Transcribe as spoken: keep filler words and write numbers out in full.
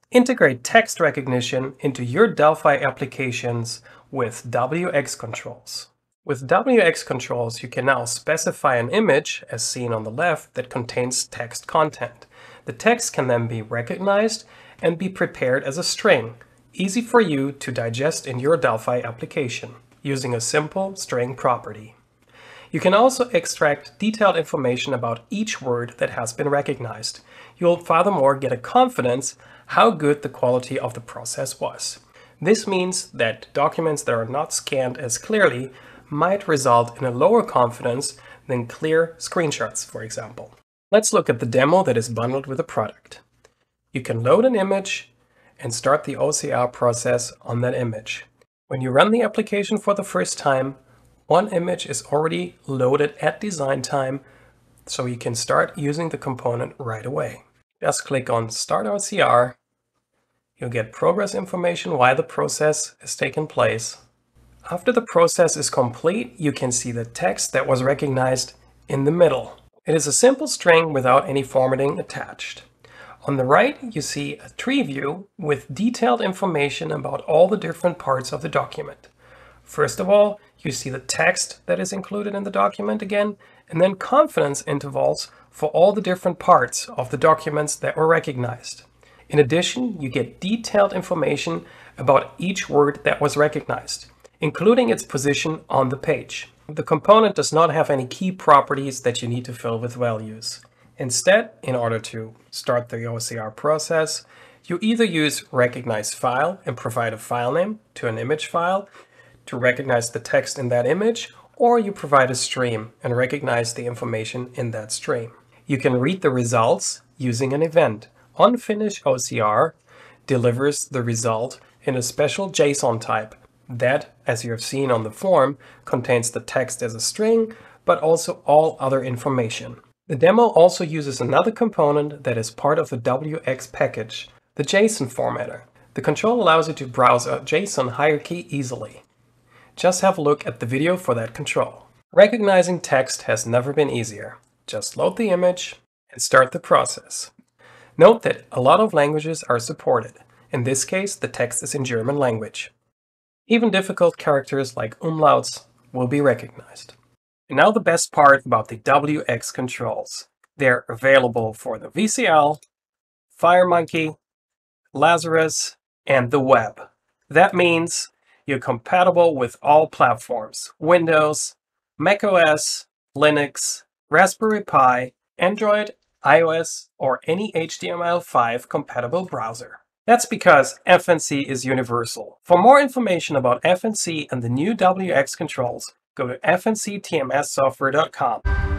Integrate text recognition into your Delphi applications with W X controls. With W X controls, you can now specify an image, as seen on the left, that contains text content. The text can then be recognized and be prepared as a string, easy for you to digest in your Delphi application, using a simple string property. You can also extract detailed information about each word that has been recognized. You'll furthermore get a confidence how good the quality of the process was. This means that documents that are not scanned as clearly might result in a lower confidence than clear screenshots, for example. Let's look at the demo that is bundled with the product. You can load an image and start the O C R process on that image. When you run the application for the first time, one image is already loaded at design time, so you can start using the component right away. Just click on Start O C R. You'll get progress information while the process is taking place. After the process is complete, you can see the text that was recognized in the middle. It is a simple string without any formatting attached. On the right, you see a tree view with detailed information about all the different parts of the document. First of all, you see the text that is included in the document again, and then confidence intervals for all the different parts of the documents that were recognized. In addition, you get detailed information about each word that was recognized, including its position on the page. The component does not have any key properties that you need to fill with values. Instead, in order to start the O C R process, you either use recognize file and provide a file name to an image file to recognize the text in that image, or you provide a stream and recognize the information in that stream. You can read the results using an event. OnFinish O C R delivers the result in a special JSON type that, as you have seen on the form, contains the text as a string, but also all other information. The demo also uses another component that is part of the W X package, the JSON formatter. The control allows you to browse a JSON hierarchy easily. Just have a look at the video for that control. Recognizing text has never been easier. Just load the image and start the process. Note that a lot of languages are supported. In this case, the text is in German language. Even difficult characters like umlauts will be recognized. And now the best part about the W X controls. They're available for the V C L, FireMonkey, Lazarus, and the web. That means you're compatible with all platforms: Windows, macOS, Linux, Raspberry Pi, Android, iOS, or any H T M L five compatible browser. That's because F N C is universal. For more information about F N C and the new W X controls, go to F N C T M S software dot com.